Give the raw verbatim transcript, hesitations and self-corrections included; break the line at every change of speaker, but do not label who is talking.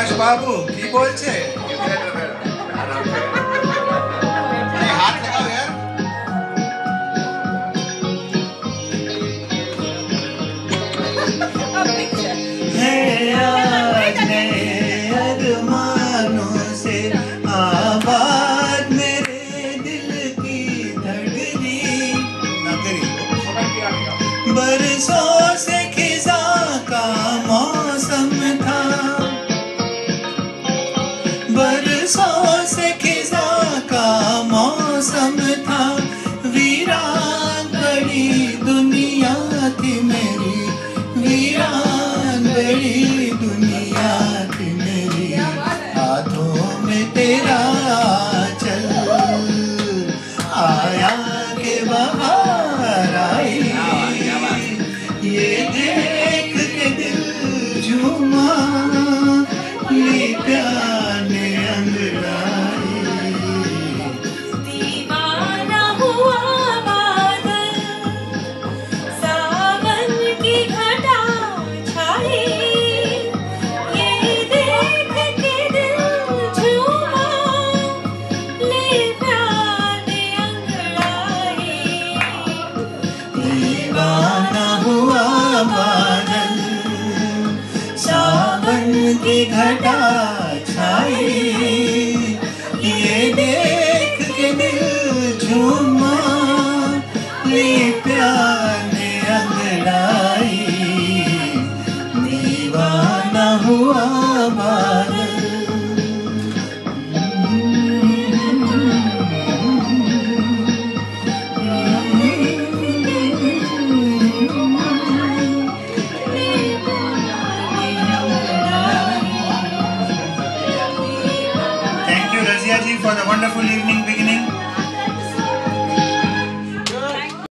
আকাশ বাবু কি বলছে? হাত লাগাও यार।
है आज नए अरमानों से आबाद मेरे दिल की धड़कनी। बरसों से खिजा का मौसम था, बरसों से खिजा का मौसम था। वीरान बड़ी दुनिया थी मेरी, वीरान बड़ी दुनिया थी मेरी। हाथों में तेरा चल आया के बाहर आई, ये देख के दिल झूमा ये प्यार ने अंगड़ाई।
दीवाना हुआ बादल, सावन की घटा छाई, ये देख के दिल झूमा ले प्यार ने अंगड़ाई।
दीवाना हुआ बादल, सावन की घटा छाई, ये देख के दिल झूमा ये प्यार ने अंगड़ाई। दीवाना हुआ बादल। Thank you, Razia ji, for the wonderful evening.